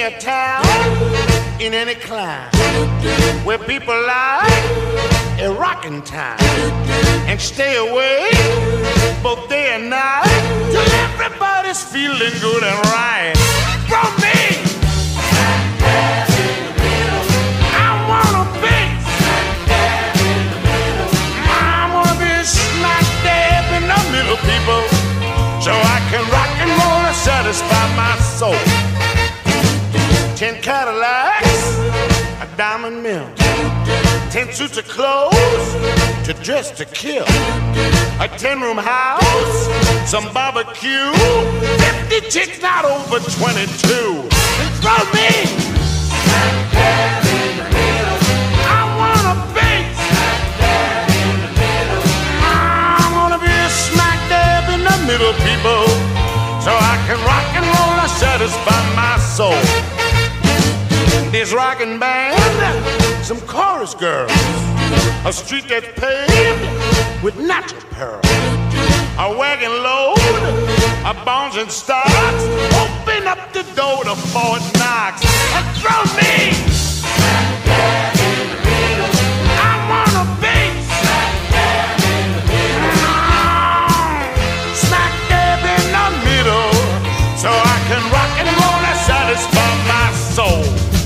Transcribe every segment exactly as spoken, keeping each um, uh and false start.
a town in any clime where people like a rockin' time and stay away both day and night till everybody's feeling good and right. From me, smack dab in the middle. I wanna be smack dab in the middle. I wanna be smack dab in the middle, people, so I can rock and roll and satisfy my soul. Ten Cadillacs, a diamond mill, ten suits of clothes to dress to kill, a ten-room house, some barbecue, fifty chicks not over twenty-two. And throw me smack dab in the middle. I wanna be smack dab in the middle. I wanna be smack dab in the middle, people, so I can rock and roll and satisfy my soul. This rockin' band, some chorus girls, a street that's paved with natural pearl, a wagon load of bones and stocks. Open up the door to Fort Knox and throw me smack dab in the middle. I wanna be smack dab in the middle. Smack dab in the middle, so I can rock and roll and satisfy my soul.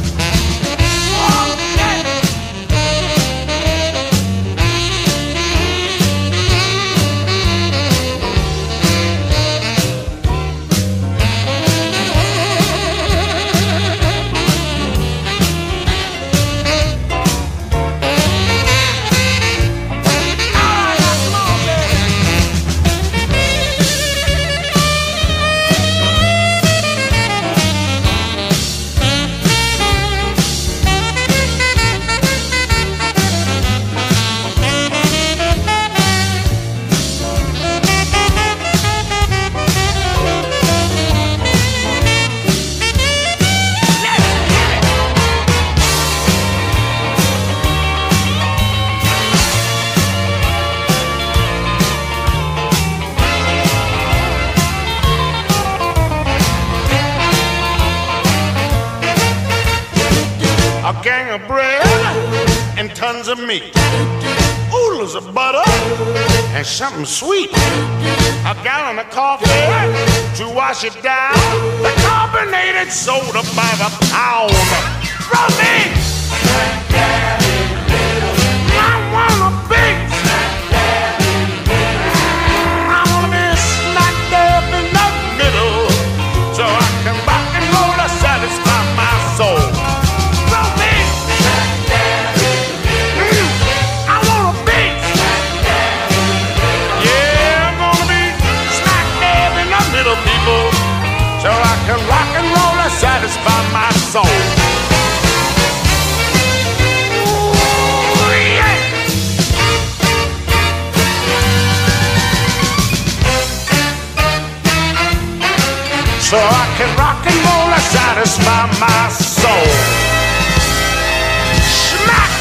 A gang of bread and tons of meat, oodles of butter and something sweet, a gallon of coffee to wash it down, the carbonated soda by the pound. From me, smack dab in the middle. I wanna be smack dab in the middle. I wanna be smack dab in the middle, so I can rock and roll to satisfy my soul. So I can rock and roll and satisfy my soul. Ooh, yeah. So I can rock and roll and satisfy my soul. Smack!